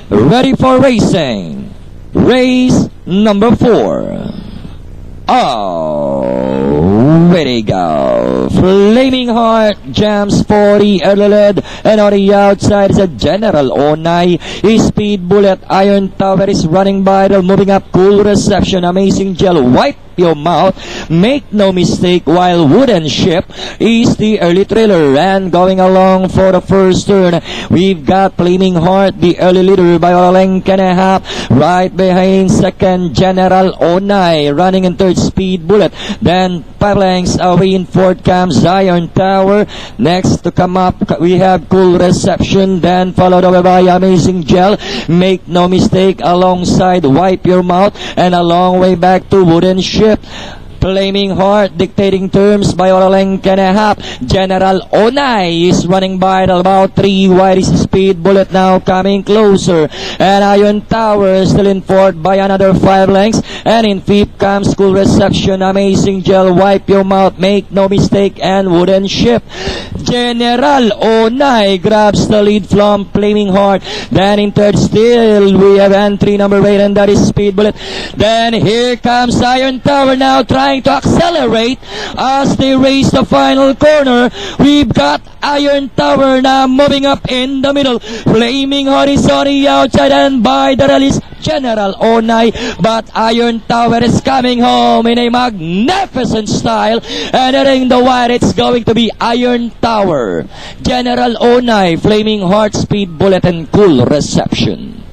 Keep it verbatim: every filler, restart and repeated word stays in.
Ready for racing. Race number four. Oh, way to go. Flaming Heart jumps for the early lead, and on the outside is a General Onay. Speed Bullet, Iron Tower is running by, the moving up. Cool Reception, Amazing Gel, Wipe Your Mouth, Make No Mistake, while Wooden Ship is the early trailer. And going along for the first turn, we've got Flaming Heart, the early leader by a length and a half. Right behind second, General Onay, running in third, Speed Bullet. Then five lengths away in fourth comes Iron Tower. Next to come up, we have Cool Reception, then followed over by Amazing Gel, Make No Mistake, alongside Wipe Your Mouth, and a long way back to Wooden Ship. Flaming Heart dictating terms by a length and a half. General Onay is running by at about three wide. Is Speed Bullet now coming closer, and Iron Tower still in fourth by another five lengths. And in fifth comes Cool Reception, Amazing Gel, Wipe Your Mouth, Make No Mistake, and Wooden Ship. General Onay grabs the lead from Flaming Heart. Then in third still we have entry number eight, and that is Speed Bullet. Then here comes Iron Tower now trying to accelerate as they race the final corner. We've got Iron Tower now moving up in the middle. Flaming Heart is on the outside, and by the release General Onay, but Iron Tower is coming home in a magnificent style, and in the wire it's going to be Iron Tower, General Onay, Flaming Heart, Speed Bullet, and Cool Reception.